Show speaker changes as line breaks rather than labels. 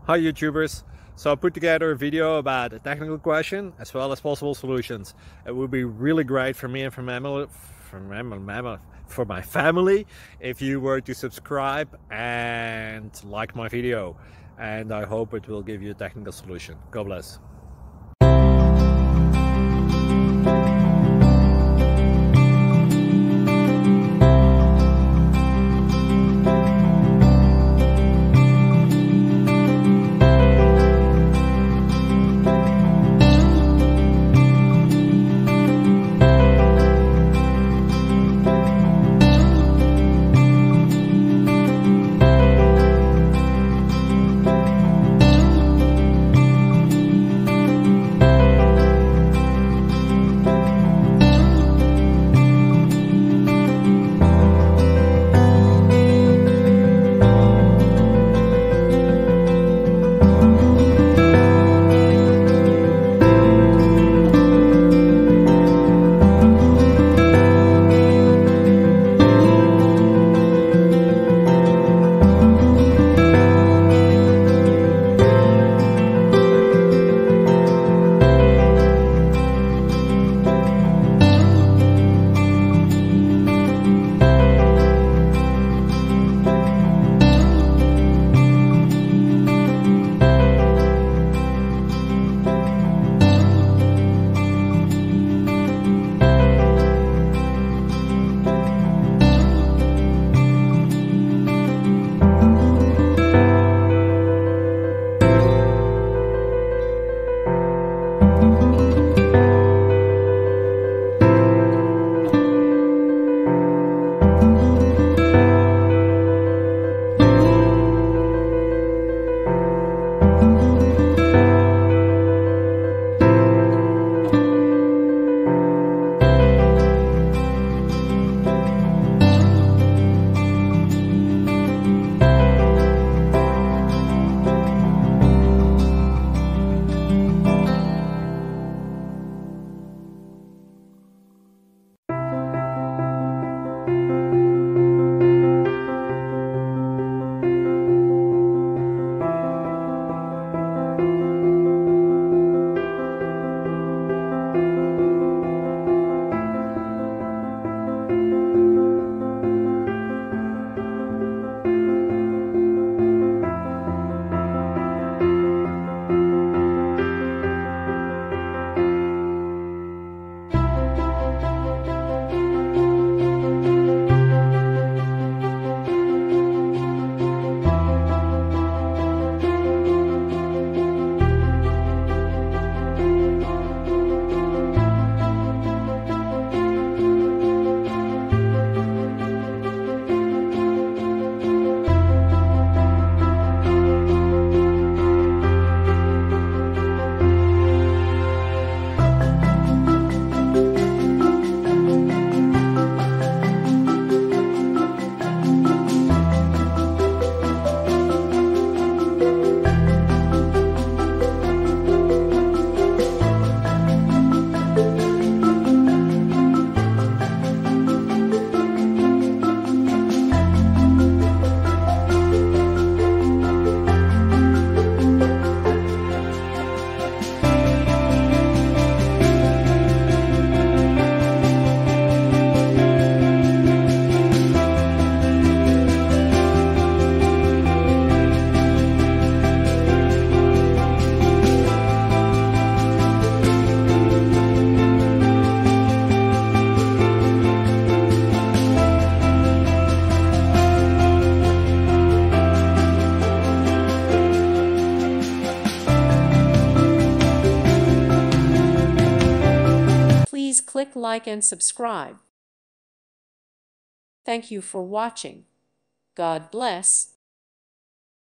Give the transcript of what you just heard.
Hi YouTubers! So I put together a video about a technical question as well as possible solutions. It would be really great for me and for my family if you were to subscribe and like my video, and I hope it will give you a technical solution. God bless.
Please click like and subscribe. Thank you for watching. God bless.